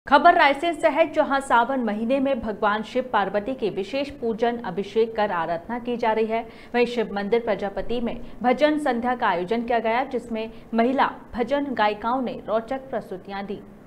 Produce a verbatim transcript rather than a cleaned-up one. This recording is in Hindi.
खबर रायसेन से है, जहां सावन महीने में भगवान शिव पार्वती की विशेष पूजन अभिषेक कर आराधना की जा रही है। वहीं शिव मंदिर प्रजापति में भजन संध्या का आयोजन किया गया, जिसमें महिला भजन गायिकाओं ने रोचक प्रस्तुतियां दी।